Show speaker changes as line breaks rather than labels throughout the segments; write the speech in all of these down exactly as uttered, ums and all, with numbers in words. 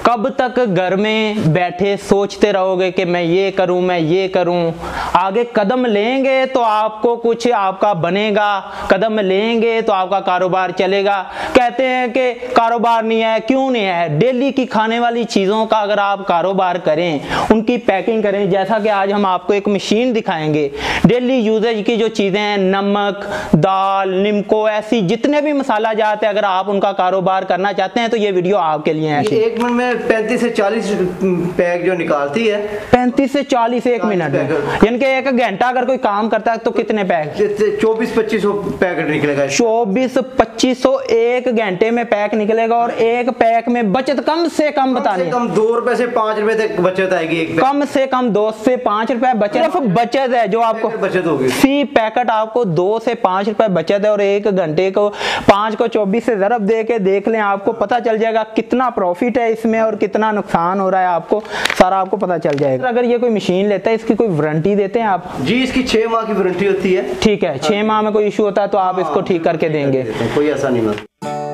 कब तक घर में बैठे सोचते रहोगे कि मैं ये करूं मैं ये करूं। आगे कदम लेंगे तो आपको कुछ आपका बनेगा, कदम लेंगे तो आपका कारोबार चलेगा। कहते हैं कि कारोबार नहीं है, क्यों नहीं है? डेली की खाने वाली चीज़ों का अगर आप कारोबार करें, उनकी पैकिंग करें, जैसा कि आज हम आपको एक मशीन दिखाएंगे। डेली यूजेज की जो चीज़ें हैं, नमक, दाल, निम्को, ऐसी जितने भी मसाला जाते हैं, अगर आप उनका कारोबार करना चाहते हैं तो ये वीडियो आपके लिए है।
एक मिनट में पैंतीस से चालीस पैक जो निकालती है,
पैंतीस से चालीस एक मिनट में, यानी कि एक घंटा अगर कोई काम करता है तो कितने पैक?
चौबीस पच्चीस सौ पैकेट निकलेगा।
चौबीस पच्चीस सौ एक घंटे में पैक निकलेगा और एक पैक में बचत कम से कम बतानी है,
कम दो रुपए से पांच रुपए तक बचत आएगी। एक
कम से कम दो से पांच रुपए बचत, सिर्फ बचत है जो आपको
बचत होगी।
सी पैकेट आपको दो से पांच रुपए बचत है और एक घंटे को पांच को चौबीस से ज़रब दे के देख लें, आपको पता चल जाएगा कितना प्रॉफिट है इसमें और कितना नुकसान हो रहा है, आपको सारा आपको पता चल जाएगा। अगर ये कोई मशीन लेता है, इसकी कोई वारंटी देते हैं आप?
जी, इसकी छह माह की वारंटी होती है।
ठीक है, छह माह में कोई इशू होता है तो आप इसको ठीक करके देंगे,
कोई ऐसा नहीं होता।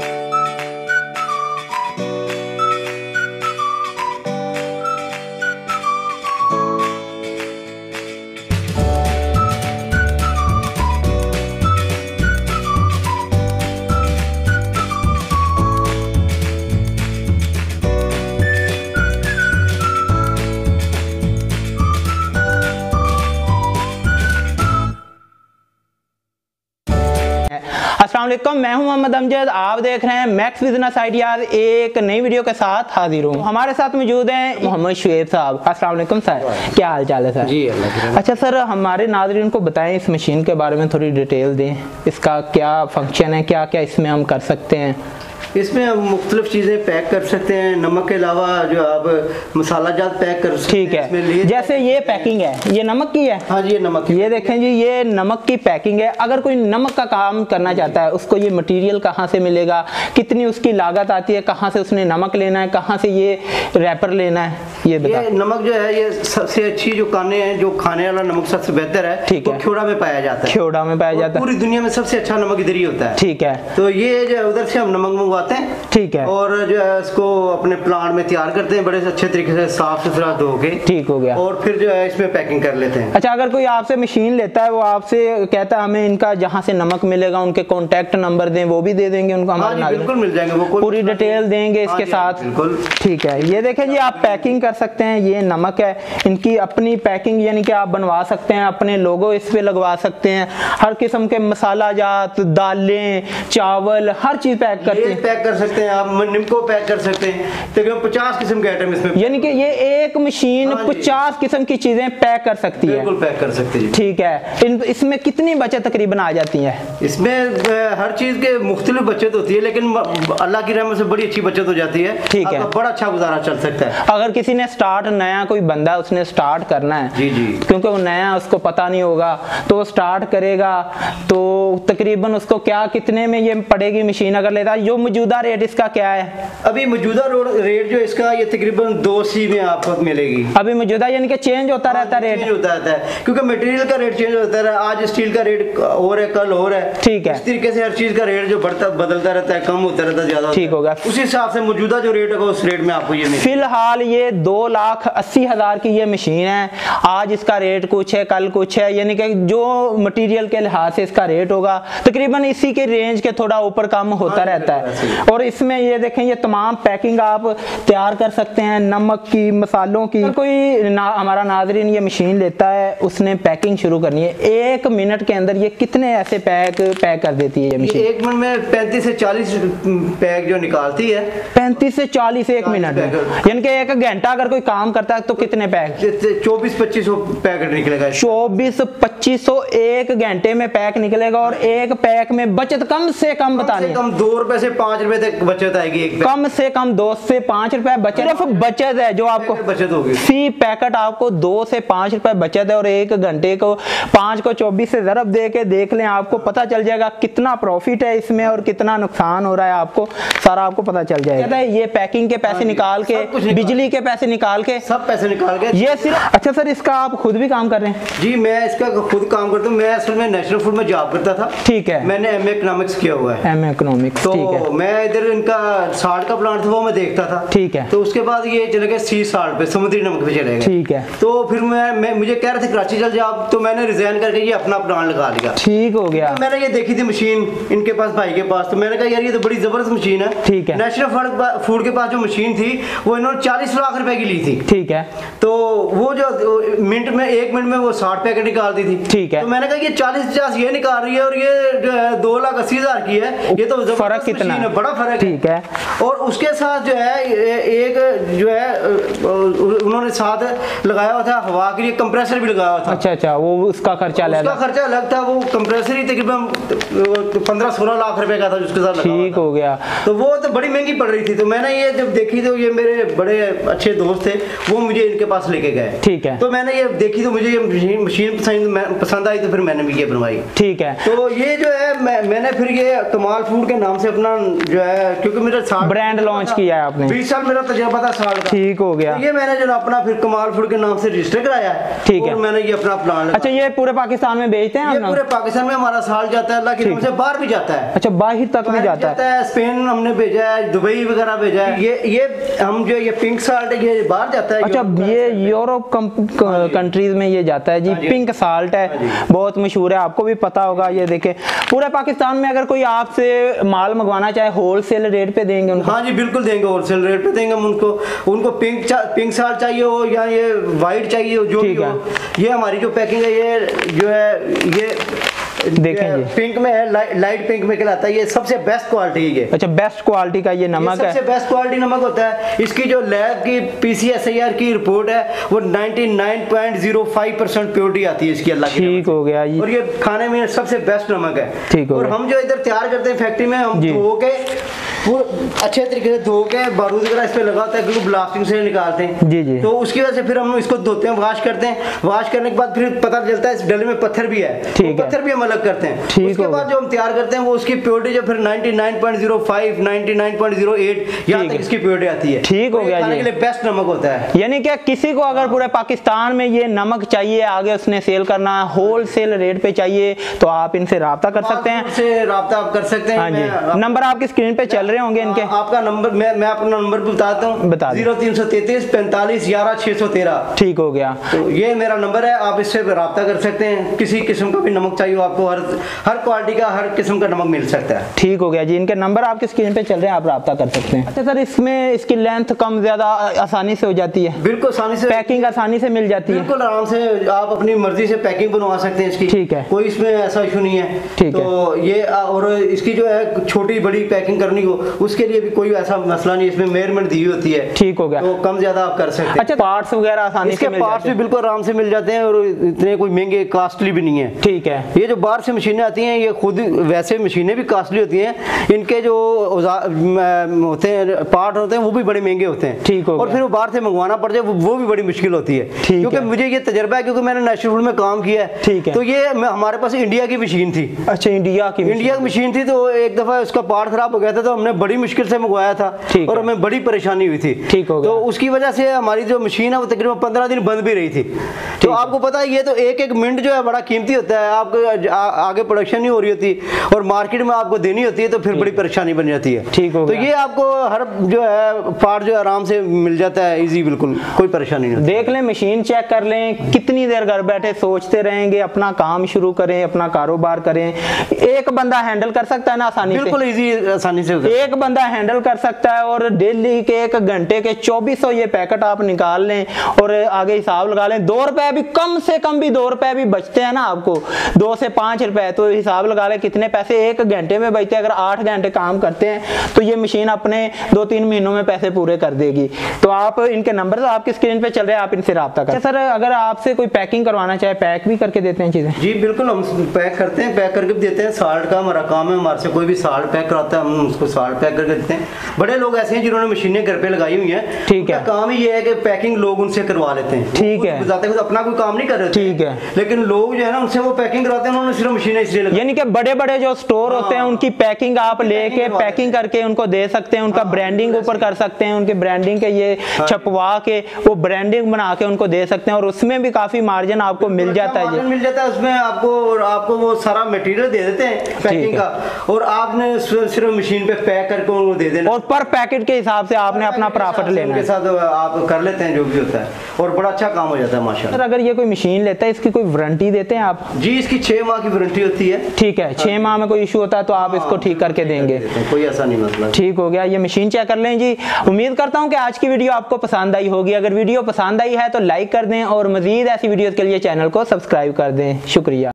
अस्सलाम वालेकुम, मैं हूं मोहम्मद अमजद। आप देख रहे हैं मैक्स बिजनेस आइडियाज। एक नई वीडियो के साथ हाजिर हूं। हमारे साथ मौजूद हैं मोहम्मद शुएब साहब। अस्सलाम वालेकुम सर, क्या हाल चाल है सर?
जी अल्लाह।
अच्छा सर, हमारे नाज़रीन को बताएं इस मशीन के बारे में थोड़ी डिटेल दें, इसका क्या फंक्शन है, क्या क्या इसमें हम कर सकते हैं?
इसमें हम मुख्तलिफ चीज़ें पैक कर सकते हैं, नमक के अलावा जो आप मसाला जात पैक कर सकते
हैं। ठीक है, जैसे ये पैकिंग है, ये नमक की है।
हाँ जी, ये नमक।
ये देखें जी, ये नमक की पैकिंग है। अगर कोई नमक का काम करना चाहता है, उसको ये मटेरियल कहाँ से मिलेगा, कितनी उसकी लागत आती है, कहाँ से उसने नमक लेना है, कहाँ से ये रैपर लेना है, ये बता।
ये नमक जो है, ये सबसे अच्छी जो खाने हैं, जो खाने वाला नमक सबसे बेहतर है।
ठीक है,
खेड़ा में पाया जाता है।
खेड़ा में पाया जाता है।
पूरी दुनिया में सबसे अच्छा नमक इधर ही होता है।
ठीक है,
तो ये जो उधर से हम नमक मंगवाते हैं।
ठीक है,
और जो है इसको अपने प्लांट में तैयार करते हैं, बड़े अच्छे तरीके से साफ सुथरा धो के।
ठीक हो गया।
और फिर जो है इसमें पैकिंग कर लेते हैं।
अच्छा, अगर कोई आपसे मशीन लेता है, वो आपसे कहता है हमें इनका जहाँ से नमक मिलेगा उनके कॉन्टेक्ट नंबर दें, वो भी दे देंगे उनको? हमारे
हाँ, बिल्कुल मिल जाएंगे, वो
पूरी डिटेल देंगे इसके साथ।
बिल्कुल
ठीक है। ये देखें जी, आप पैकिंग कर सकते हैं। ये नमक है, इनकी अपनी पैकिंग यानी कि आप बनवा सकते हैं, अपने लोगो इस पे लगवा सकते हैं। हर किस्म के मसाला जात, दालें, चावल, हर चीज पैक करते हैं।
पैक कर सकते हैं आप, निम्को पैक कर सकते हैं। तकरीबन पचास किस्म के आइटम इसमें, यानी
कि ये एक मशीन पचास किस्म की चीजें पैक कर सकती है।
बिल्कुल पैक कर सकती है।
ठीक है। इन, इसमें कितनी बचत तकरीबन आ जाती है?
इसमें हर चीज के मुख्तलिफ बचत होती है, लेकिन अल्लाह की रहमत से बड़ी अच्छी बचत हो जाती है।
ठीक है,
बड़ा अच्छा गुजारा चल सकता है।
अगर किसी ने स्टार्ट, नया कोई बंदा उसने स्टार्ट करना है,
जी जी,
क्योंकि वो नया, उसको पता नहीं होगा, तो वो स्टार्ट करेगा तो तकरीबन उसको क्या, कितने में ये पड़ेगी मशीन अगर लेता है? जो मौजूदा रेट इसका क्या है
अभी? मौजूदा रेट जो इसका, ये तकरीबन दो सी में आपको मिलेगी अभी
मौजूदा, यानी कि चेंज होता रहता है, रेट
चेंज होता रहता है, क्योंकि मटेरियल का रेट चेंज होता है। आज स्टील का रेट और है, कल और है।
ठीक है,
इस तरीके से हर चीज का रेट जो बढ़ता बदलता रहता है, कम होता रहता है, ज्यादा।
ठीक होगा,
उस हिसाब से मौजूदा जो रेट होगा उस रेट में आपको ये मिलेगा।
फिलहाल ये दो लाख अस्सी हजार की ये मशीन है। आज इसका रेट कुछ है, कल कुछ है, यानी कि जो मटेरियल के लिहाज से इसका रेट होगा तकरीबन इसी के रेंज के थोड़ा ऊपर कम होता रहता है। और इसमें ये देखें, ये तमाम पैकिंग आप तैयार कर सकते हैं, नमक की, मसालों की। कोई ना, हमारा नाज़रीन ये मशीन लेता है, उसने पैकिंग शुरू करनी है, एक मिनट के अंदर ये कितने ऐसे पैक पैक कर देती है ये मशीन? एक
मिनट में पैंतीस से चालीस पैक जो निकालती है।
पैंतीस से चालीस एक मिनट में, यानी कि एक घंटा अगर कोई काम करता है तो कितने पैक?
चौबीस पच्चीस सौ पैकेट निकलेगा।
चौबीस पच्चीस सौ एक घंटे में पैक निकलेगा और एक पैक में बचत कम से कम बतानी है,
कम दो रुपए से पांच रुपए तक बचत आएगी। एक
कम से कम दो से पांच रुपए बचत, सिर्फ बचत है जो आपको
बचत होगी।
सी पैकेट आपको दो से पांच रुपए बचत है और एक घंटे को पांच को चौबीस से ज़रब दे के देख लें, आपको पता चल जाएगा कितना प्रॉफिट है इसमें और कितना नुकसान हो रहा है, आपको सारा आपको पता चल जाएगा। ये पैकिंग के पैसे निकाल के, बिजली के पैसे निकाल के,
सब पैसे निकाल के
ये सिर्फ। अच्छा सर, इसका आप खुद भी काम कर रहे हैं?
जी, मैं इसका खुद काम करता हूँ। मैं असल में नेशनल फूड में जॉब करता था।
ठीक है,
मैंने एम ए इकोनॉमिक्स किया हुआ है।
एम ए इकोनॉमिक्स,
तो
ठीक है।
मैं मैं इधर इनका साल्ट का प्लांट था वो मैं देखता था।
ठीक है।
तो उसके बाद ये चले गए सी साल्ट पे, समुद्री नमक पे चले गए।
ठीक है।
तो फिर मैं, मैं मुझे कह रहे थे कराची चल जाओ, तो मैंने रिजाइन करके ये अपना प्लांट लगा लिया।
ठीक हो गया।
तो मैंने ये देखी थी मशीन इनके पास, भाई के पास, तो मैंने कहा यार ये तो बड़ी जबरदस्त मशीन है।
ठीक है।
नेशनल फूड के पास जो मशीन थी वो इन्होंने चालीस लाख रुपए की ली थी।
ठीक है।
तो वो जो मिनट में एक मिनट में वो साठ पैकेट निकालती थी।
ठीक है।
तो मैंने कहा ये चालीस पचास ये निकाल रही है और ये दो लाख अस्सी हजार की है, ये तो
फर्क कितना है?
बड़ा फर्क
है। ठीक है।
और उसके साथ जो है एक जो है उन्होंने साथ लगाया हुआ था हवा के लिए कंप्रेसर भी लगाया हुआ था।
अच्छा अच्छा, वो उसका खर्चा अलग,
उसका खर्चा अलग था। वो कंप्रेसर ही तकरीबन पंद्रह सोलह लाख रुपए का था जिसके साथ।
ठीक हो गया।
तो वो तो बड़ी महंगी पड़ रही थी। तो मैंने ये जब देखी तो ये मेरे बड़े अच्छे दोस्त थे, वो मुझे इनके पास लेके गए।
ठीक है।
तो मैंने ये देखी तो मुझे ये मशीन पसंद पसंद आई, तो फिर मैंने भी ये बनवाई।
ठीक है।
तो ये जो है मैं, मैंने फिर ये कमाल फूड के नाम से अपना जो है, क्योंकि मेरा साल
ब्रांड लॉन्च किया है आपने,
बीस साल मेरा तजुर्बा था साल का।
ठीक हो गया।
तो ये मैंने जो अपना फिर कमाल फूड के नाम से रजिस्टर कराया है।
ठीक है।
और मैंने ये अपना प्लान।
अच्छा, ये पूरे पाकिस्तान में बेचते हैं?
ये पूरे पाकिस्तान में हमारा साल जाता है, लेकिन हमसे बाहर भी जाता है।
अच्छा, बाहर तक भी जाता है?
स्पेन हमने भेजा है, दुबई वगैरह भेजा है। ये ये हम जो ये पिंक साल्ट है ये बाहर जाता है।
अच्छा, ये यूरोप कंट्रीज में ये जाता है जी। पिंक साल्ट है, बहुत मशहूर है, आपको भी पता होगा। ये देखे पूरे पाकिस्तान में अगर कोई आपसे माल मंगवाना चाहे होलसेल रेट पे देंगे उनको?
हाँ जी बिल्कुल देंगे, होलसेल रेट पे देंगे हम उनको। उनको पिंक पिंक साल्ट चाहिए हो या ये वाइट चाहिए हो, जो भी हो, ये हमारी जो पैकिंग है ये जो है ये
देखें
पिंक में है, लाइट, लाइट पिंक में कहलाता है। ये सबसे बेस्ट क्वालिटी है ये।
अच्छा, बेस्ट क्वालिटी का ये नमक है?
सबसे बेस्ट क्वालिटी नमक होता है। इसकी जो लैब की पीसीएसआईआर की रिपोर्ट है वो निन्यानवे point zero five percent purity आती है इसकी, अल्लाह की।
ठीक हो गया।
और ये खाने में सबसे बेस्ट नमक है।
ठीक हो
और हम जो इधर तैयार करते हैं फैक्ट्री में, हम धो के अच्छे तरीके से धो के बारूद वगैरह इस पे लगाते हैं, क्योंकि ब्लास्टिंग से निकालते हैं।
जी जी।
तो उसकी वजह से फिर हम इसको धोते हैं, वॉश करते हैं। वॉश करने के बाद फिर पता चलता है इस डले में पत्थर भी है,
ठीक है।
पत्थर भी हम अलग करते हैं।
ठीक
उसके बाद जो हम तैयार करते हैं वो उसकी प्योरिटी जो फिर निन्यानवे पॉइंट ज़ीरो फाइव, निन्यानवे पॉइंट ज़ीरो एट यहाँ तक इसकी प्योरिटी आती है।
ठीक हो गया।
खाने के लिए बेस्ट नमक होता है।
यानी क्या किसी को अगर पूरे पाकिस्तान में ये नमक चाहिए, आगे उसने सेल करना है, होलसेल रेट पे चाहिए, तो आप इनसे राब्ता कर सकते हैं।
से राब्ता आप कर सकते हैं।
हाँ जी। नंबर आपकी स्क्रीन पे चल रहे होंगे इनके।
आपका नंबर मैं मैं अपना नंबर बताता हूँ,
बता
जीरो तीन सौ तैतीस पैंतालीस ग्यारह छह सौ तेरह।
ठीक हो गया।
तो ये मेरा नंबर है, आप इससे राब्ता कर सकते हैं। किसी किस्म का भी नमक चाहिए आपको, हर हर क्वालिटी का हर किस्म का नमक मिल सकता है।
ठीक हो गया जी। इनके नंबर आपकी स्क्रीन पे चल रहे हैं, आप राब्ता कर सकते हैं। अच्छा सर, इसमें इसकी लेंथ कम ज्यादा आसानी से हो जाती है?
बिल्कुल आसानी से,
पैकिंग आसानी से मिल जाती है?
बिल्कुल आराम से, आप अपनी मर्जी से पैकिंग बनवा सकते हैं इसकी।
ठीक है।
कोई इसमें ऐसा इशू नहीं है।
ठीक
तो
है।
ये और इसकी जो है छोटी बड़ी पैकिंग करनी हो उसके लिए भी कोई ऐसा मसला नहीं, इसमें मेजरमेंट दी होती है।
ठीक हो गया।
तो कम ज्यादा आप कर सकते हैं।
अच्छा, पार्ट्स वगैरह आसानी से मिल
पार्ट्स भी बिल्कुल आराम से मिल जाते हैं और इतने कोई महंगे कॉस्टली भी नहीं है।
ठीक है।
ये जो बाहर से मशीनें आती हैं ये खुद वैसे मशीनें भी कॉस्टली होती हैं, इनके जो होते हैं पार्ट होते हैं वो भी बड़े महंगे होते हैं।
ठीक हो
और फिर वो बाहर से मंगवाना पड़ जाए वो भी बड़ी मुश्किल होती है। क्योंकि मुझे ये तजर्बा है, क्योंकि मैंने नेशनल फूड में काम किया है।
ठीक है।
तो ये हमारे पास इंडिया की मशीन थी।
अच्छा, इंडिया की
इंडिया की मशीन थी। तो एक दफा उसका पार्ट खराब हो गया था, तो हमने बड़ी मुश्किल से मंगवाया था और हमें बड़ी परेशानी हुई थी।
ठीक हो गया।
तो उसकी वजह से हमारी जो मशीन है वो तकरीबन पंद्रह दिन बंद भी रही थी। तो आपको पता है ये तो एक एक मिनट जो है बड़ा कीमती होता है, आपको आगे प्रोडक्शन नहीं हो रही होती और मार्केट में आपको देनी होती है, तो फिर बड़ी परेशानी बन जाती है।
ठीक हो गया।
तो ये आपको हर जो है पार्ट जो आराम से मिल जाता है, इजी, बिल्कुल कोई परेशानी नहीं।
देख लें, मशीन चेक कर लें, कितनी देर घर बैठे सोचते रहेंगे, अपना काम शुरू करें, अपना कारोबार करें। एक बंदा हैंडल कर सकता है ना आसानी से?
बिल्कुल इजी, आसानी से
एक बंदा हैंडल कर सकता है। और डेली के एक घंटे के चौबीस सौ ये पैकेट आप निकाल लें और आगे हिसाब लगा लें। दो रुपए भी, कम से कम भी दो रुपए भी बचते हैं ना आपको, दो से पांच रुपए, तो हिसाब लगा लें कितने पैसे एक घंटे में बचते हैं। अगर आठ घंटे काम करते हैं तो ये मशीन अपने दो तीन महीनों में पैसे पूरे कर देगी। तो आप इनके नंबर आपकी स्क्रीन पे चल रहे हैं, आप इनसे राब्ता करें। सर, अगर आपसे कोई पैकिंग करवाना चाहे, पैक भी करके देते हैं चीजें?
जी बिल्कुल, हम पैक करते हैं, पैक करके भी देते हैं। साल्ट का हमारा काम है, हमारे से कोई भी साल्ट पैक कराता है हम उसको साल्ट पैक करके देते हैं। बड़े लोग ऐसे हैं जिन्होंने मशीनें घर पे लगाई हुई हैं।
ठीक है।
काम ही ये है कि पैकिंग लोग उनसे करवा लेते हैं।
ठीक है।
जाते खुद अपना कोई काम नहीं कर रहे।
ठीक है।
लेकिन लोग जो है ना उनसे वो पैकिंग कराते हैं, उन्होंने सिर्फ मशीनें इसलिए लगाई।
यानी कि बड़े बड़े जो स्टोर होते हैं उनकी पैकिंग आप लेके पैकिंग करके उनको दे सकते हैं, उनका ब्रांडिंग ऊपर कर सकते हैं, उनके ब्रांडिंग के ये छपवा के वो ब्रांडिंग बना के उनको दे सकते हैं और उसमें भी काफी मार्जिन आपको मिल जाता है।
मिल जाता है उसमें आपको, और आपको वो सारा मटेरियल दे देते हैं पैकिंग का, और आपने सिर्फ मशीन पे पैक करके उनको दे देना
और पर पैकेट के हिसाब से आपने अपना प्रॉफिट लेना है।
उनके साथ आप कर लेते हैं जो भी होता है और बड़ा अच्छा काम हो जाता है माशाल्लाह।
सर अगर ये कोई मशीन लेता है इसकी कोई वारंटी देते हैं आप?
जी इसकी छह माह की वारंटी होती है।
ठीक है, छह माह में कोई इशू होता है तो आप इसको ठीक करके देंगे,
कोई ऐसा नहीं मतलब।
ठीक हो गया, ये मशीन चेक कर लें जी। उम्मीद करता हूँ कि आज की वीडियो आपको पसंद आई होगी। अगर वीडियो पसंद आई है तो लाइक कर दें और मजीद ऐसी वीडियोस के लिए चैनल को सब्सक्राइब कर दें। शुक्रिया।